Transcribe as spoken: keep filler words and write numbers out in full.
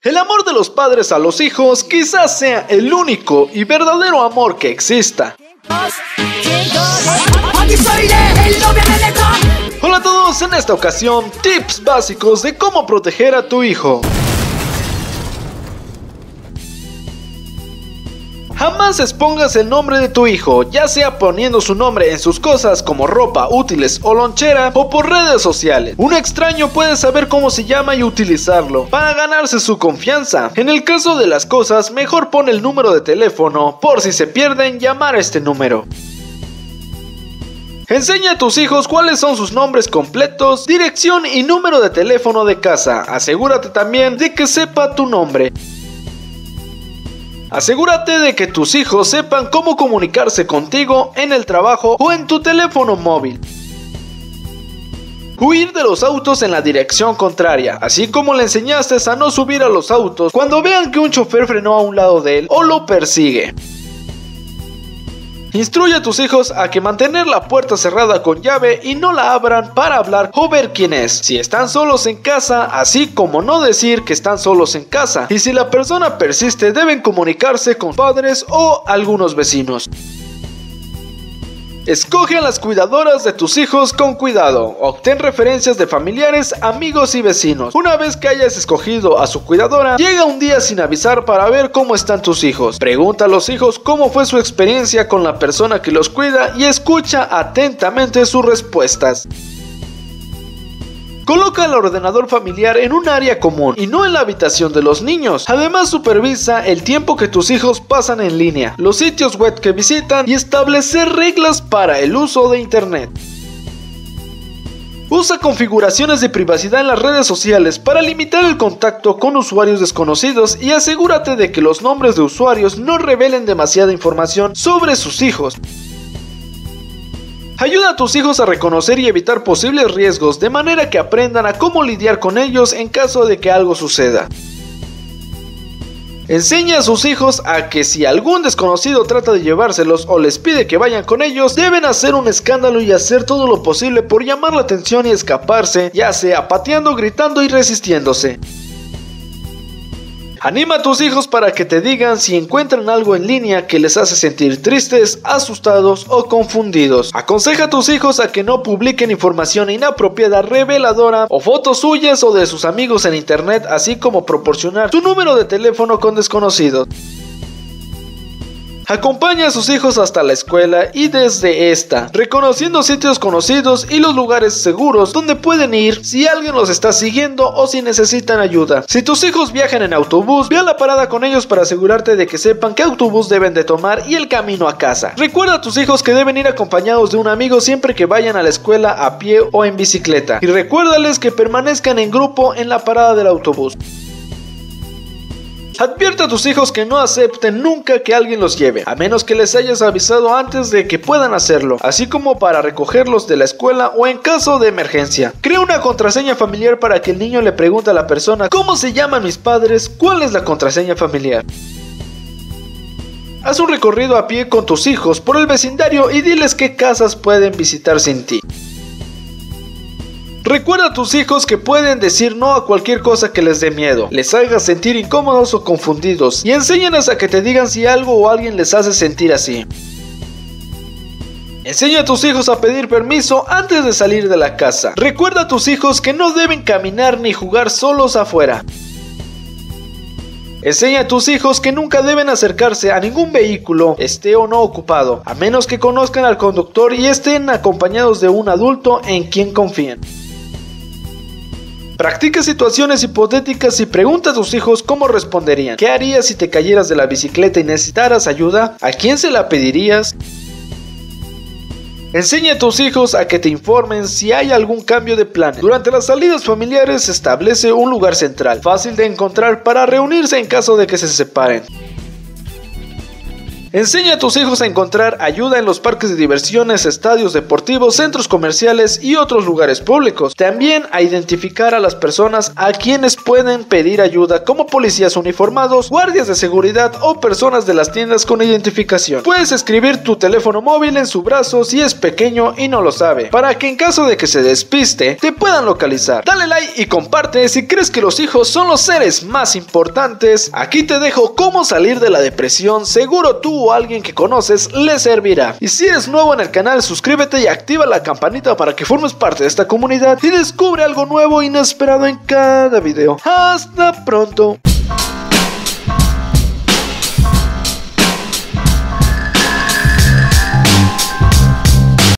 El amor de los padres a los hijos quizás sea el único y verdadero amor que exista. Hola a todos, en esta ocasión, tips básicos de cómo proteger a tu hijo. Jamás expongas el nombre de tu hijo, ya sea poniendo su nombre en sus cosas como ropa, útiles o lonchera, o por redes sociales. Un extraño puede saber cómo se llama y utilizarlo para ganarse su confianza. En el caso de las cosas, mejor pon el número de teléfono por si se pierden, llamar a este número. Enseña a tus hijos cuáles son sus nombres completos, dirección y número de teléfono de casa. Asegúrate también de que sepa tu nombre. Asegúrate de que tus hijos sepan cómo comunicarse contigo en el trabajo o en tu teléfono móvil. Huir de los autos en la dirección contraria, así como le enseñaste a no subir a los autos cuando vean que un chofer frenó a un lado de él o lo persigue. Instruye a tus hijos a que mantener la puerta cerrada con llave y no la abran para hablar o ver quién es. Si están solos en casa, así como no decir que están solos en casa. Y si la persona persiste, deben comunicarse con padres o algunos vecinos. Escoge a las cuidadoras de tus hijos con cuidado. Obtén referencias de familiares, amigos y vecinos. Una vez que hayas escogido a su cuidadora, llega un día sin avisar para ver cómo están tus hijos. Pregunta a los hijos cómo fue su experiencia con la persona que los cuida y escucha atentamente sus respuestas. Coloca el ordenador familiar en un área común y no en la habitación de los niños. Además, supervisa el tiempo que tus hijos pasan en línea, los sitios web que visitan y establecer reglas para el uso de internet. Usa configuraciones de privacidad en las redes sociales para limitar el contacto con usuarios desconocidos y asegúrate de que los nombres de usuarios no revelen demasiada información sobre sus hijos. Ayuda a tus hijos a reconocer y evitar posibles riesgos de manera que aprendan a cómo lidiar con ellos en caso de que algo suceda. Enseña a sus hijos a que si algún desconocido trata de llevárselos o les pide que vayan con ellos, deben hacer un escándalo y hacer todo lo posible por llamar la atención y escaparse, ya sea pateando, gritando y resistiéndose. Anima a tus hijos para que te digan si encuentran algo en línea que les hace sentir tristes, asustados o confundidos. Aconseja a tus hijos a que no publiquen información inapropiada, reveladora o fotos suyas o de sus amigos en internet, así como proporcionar tu número de teléfono con desconocidos. Acompaña a sus hijos hasta la escuela y desde esta, reconociendo sitios conocidos y los lugares seguros donde pueden ir si alguien los está siguiendo o si necesitan ayuda. Si tus hijos viajan en autobús, ve a la parada con ellos para asegurarte de que sepan qué autobús deben de tomar y el camino a casa. Recuerda a tus hijos que deben ir acompañados de un amigo siempre que vayan a la escuela a pie o en bicicleta. Y recuérdales que permanezcan en grupo en la parada del autobús. Advierte a tus hijos que no acepten nunca que alguien los lleve, a menos que les hayas avisado antes de que puedan hacerlo, así como para recogerlos de la escuela o en caso de emergencia. Crea una contraseña familiar para que el niño le pregunte a la persona ¿cómo se llaman mis padres? ¿Cuál es la contraseña familiar? Haz un recorrido a pie con tus hijos por el vecindario y diles qué casas pueden visitar sin ti. Recuerda a tus hijos que pueden decir no a cualquier cosa que les dé miedo, les haga sentir incómodos o confundidos, y enséñanos a que te digan si algo o alguien les hace sentir así. Enseña a tus hijos a pedir permiso antes de salir de la casa. Recuerda a tus hijos que no deben caminar ni jugar solos afuera. Enseña a tus hijos que nunca deben acercarse a ningún vehículo, esté o no ocupado, a menos que conozcan al conductor y estén acompañados de un adulto en quien confíen. Practica situaciones hipotéticas y pregunta a tus hijos cómo responderían. ¿Qué harías si te cayeras de la bicicleta y necesitaras ayuda? ¿A quién se la pedirías? Enseña a tus hijos a que te informen si hay algún cambio de planes. Durante las salidas familiares establece un lugar central, fácil de encontrar para reunirse en caso de que se separen. Enseña a tus hijos a encontrar ayuda en los parques de diversiones, estadios deportivos, centros comerciales y otros lugares públicos. También a identificar a las personas a quienes pueden pedir ayuda, como policías uniformados, guardias de seguridad o personas de las tiendas con identificación. Puedes escribir tu teléfono móvil en su brazo si es pequeño y no lo sabe, para que en caso de que se despiste te puedan localizar. Dale like y comparte si crees que los hijos son los seres más importantes. Aquí te dejo cómo salir de la depresión, seguro tú o alguien que conoces le servirá. Y si eres nuevo en el canal, suscríbete y activa la campanita para que formes parte de esta comunidad y descubre algo nuevo e inesperado en cada video. Hasta pronto.